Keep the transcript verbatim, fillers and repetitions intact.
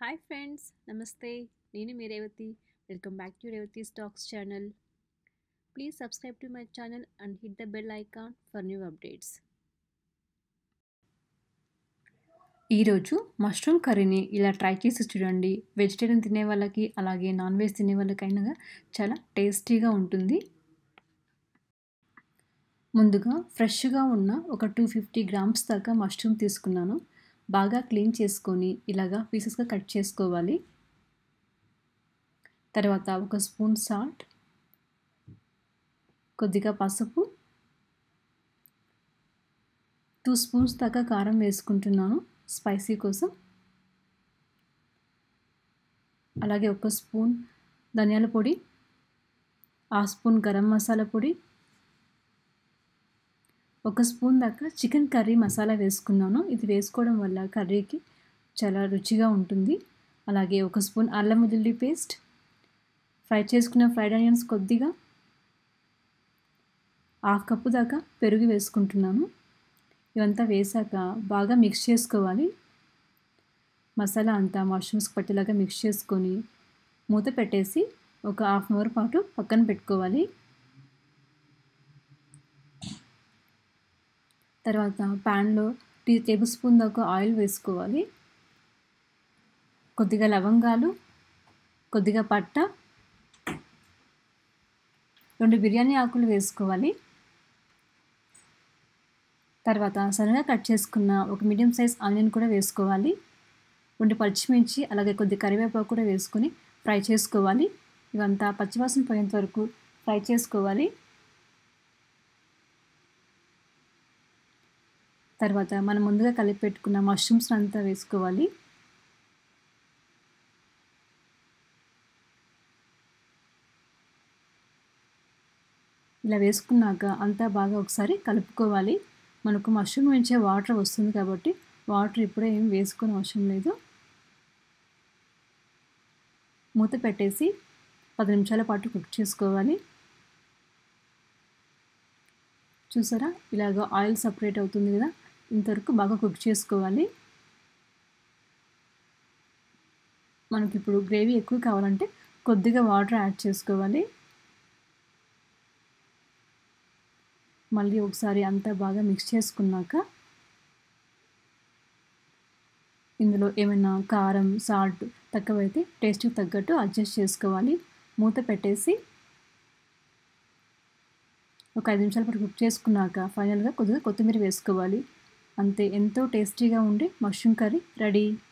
Hi friends, నమస్తే. నేను మీ Revathi. Welcome back to Revathi stocks channel. Please subscribe to my channel and hit the bell icon for new updates. ఈరోజు mushroom కర్రీని ఇలా try చేసి చూడండి. వెజిటేరియన్ తినే వాళ్ళకి అలాగే నాన్ వెజ్ తినే వాళ్ళకైనా చాలా టేస్టీగా ఉంటుంది. ముందుగా ఫ్రెష్గా ఉన్న ఒక టూ ఫిఫ్టీ గ్రామ్స్ దాకా మష్రూమ్ తీసుకున్నాను. బాగా క్లీన్ చేసుకొని ఇలాగా పీసెస్గా కట్ చేసుకోవాలి. తర్వాత ఒక స్పూన్ సాల్ట్, కొద్దిగా పసుపు, టూ స్పూన్స్ దాకా కారం వేసుకుంటున్నాను స్పైసీ కోసం. అలాగే ఒక స్పూన్ ధనియాల పొడి, హాఫ్ స్పూన్ గరం మసాలా పొడి, ఒక స్పూన్ దాకా చికెన్ కర్రీ మసాలా వేసుకున్నాను. ఇది వేసుకోవడం వల్ల కర్రీకి చాలా రుచిగా ఉంటుంది. అలాగే ఒక స్పూన్ అల్లం వెల్లుల్లి పేస్ట్, ఫ్రై చేసుకున్న ఫ్రైడ్ ఆనియన్స్ కొద్దిగా, హాఫ్ కప్పు దాకా పెరుగు వేసుకుంటున్నాను. ఇవంతా వేసాక బాగా మిక్స్ చేసుకోవాలి. మసాలా అంతా మష్రూమ్స్ పట్టేలాగా మిక్స్ చేసుకొని మూత పెట్టేసి ఒక హాఫ్ అన్ అవర్ పాటు పక్కన పెట్టుకోవాలి. తర్వాత ప్యాన్లో టీ టేబుల్ స్పూన్ దాకా ఆయిల్ వేసుకోవాలి. కొద్దిగా లవంగాలు, కొద్దిగా పట్ట, రెండు బిర్యానీ ఆకులు వేసుకోవాలి. తర్వాత సన్నగా కట్ చేసుకున్న ఒక మీడియం సైజ్ ఆనియన్ కూడా వేసుకోవాలి. రెండు పచ్చిమిర్చి అలాగే కొద్ది కరివేపాకు కూడా వేసుకొని ఫ్రై చేసుకోవాలి. ఇవంతా పచ్చివాసన పోయేంత వరకు ఫ్రై చేసుకోవాలి. తర్వాత మనం ముందుగా కలిపి పెట్టుకున్న మష్రూమ్స్ అంతా వేసుకోవాలి. ఇలా వేసుకున్నాక అంతా బాగా ఒకసారి కలుపుకోవాలి. మనకు మష్రూమ్ నుంచే వాటర్ వస్తుంది కాబట్టి వాటర్ ఇప్పుడే ఏం వేసుకొని అవసరం లేదు. మూత పెట్టేసి పది నిమిషాల పాటు కుక్ చేసుకోవాలి. చూసారా, ఇలాగ ఆయిల్ సపరేట్ అవుతుంది కదా, ఇంతవరకు బాగా కుక్ చేసుకోవాలి. మనకి ఇప్పుడు గ్రేవీ ఎక్కువ కావాలంటే కొద్దిగా వాటర్ యాడ్ చేసుకోవాలి. మళ్ళీ ఒకసారి అంతా బాగా మిక్స్ చేసుకున్నాక ఇందులో ఏమైనా కారం, సాల్ట్ తక్కువైతే టేస్ట్కి తగ్గట్టు అడ్జస్ట్ చేసుకోవాలి. మూత పెట్టేసి ఒక ఐదు నిమిషాల పాటు కుక్ చేసుకున్నాక ఫైనల్గా కొద్దిగా కొత్తిమీర వేసుకోవాలి. అంతే, ఎంతో టేస్టీగా ఉండే మష్రూమ్ కర్రీ రెడీ.